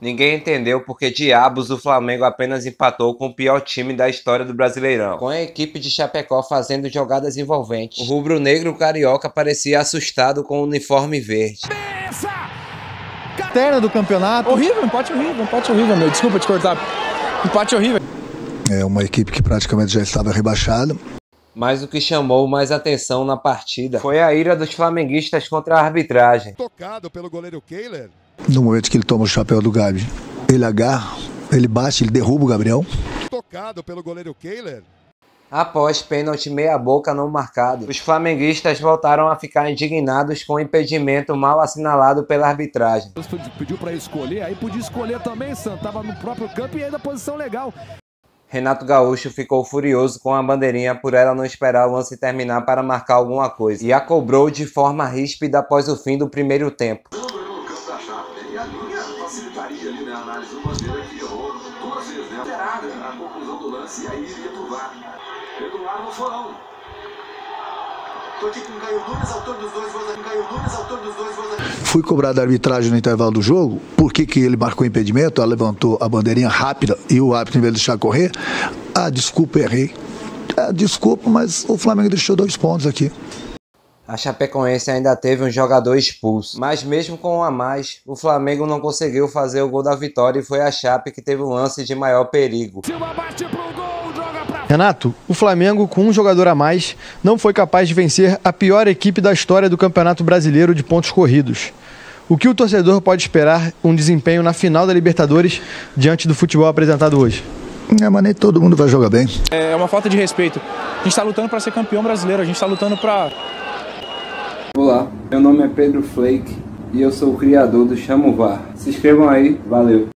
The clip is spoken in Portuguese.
Ninguém entendeu porque diabos o Flamengo apenas empatou com o pior time da história do Brasileirão, com a equipe de Chapecó fazendo jogadas envolventes. O rubro-negro carioca parecia assustado com o uniforme verde. Terna do campeonato. Horrível, empate horrível, meu. Desculpa te cortar. Empate horrível. É uma equipe que praticamente já estava rebaixada. Mas o que chamou mais atenção na partida foi a ira dos flamenguistas contra a arbitragem. Tocado pelo goleiro Kehler. No momento que ele toma o chapéu do Gabi, ele agarra, ele bate, ele derruba o Gabriel. Tocado pelo goleiro Kehler. Após pênalti meia-boca não marcado, os flamenguistas voltaram a ficar indignados com o impedimento mal assinalado pela arbitragem. Pediu para escolher, aí podia escolher também, Sam, tava no próprio campo e ainda posição legal. Renato Gaúcho ficou furioso com a bandeirinha por ela não esperar o lance terminar para marcar alguma coisa, e a cobrou de forma ríspida após o fim do primeiro tempo. E a linha facilitaria ali na análise do Bandeira, que errou duas vezes, né? Alterada a conclusão do lance e aí iria pro VAR. Eduardo Forão. Tô aqui com o Caio Nunes, autor dos dois gols. Fui cobrar da arbitragem no intervalo do jogo. Por que ele marcou impedimento? Ela levantou a bandeirinha rápida e o árbitro, em vez de deixar correr, desculpa, errei. Desculpa, mas o Flamengo deixou 2 pontos aqui. A Chapecoense ainda teve um jogador expulso, mas mesmo com um a mais, o Flamengo não conseguiu fazer o gol da vitória e foi a Chape que teve um lance de maior perigo. Renato, o Flamengo, com um jogador a mais, não foi capaz de vencer a pior equipe da história do Campeonato Brasileiro de pontos corridos. O que o torcedor pode esperar um desempenho na final da Libertadores diante do futebol apresentado hoje? Mas nem todo mundo vai jogar bem. É uma falta de respeito. A gente está lutando para ser campeão brasileiro, a gente está lutando para... Olá, meu nome é Pedro Flake e eu sou o criador do Chama o VAR. Se inscrevam aí, valeu!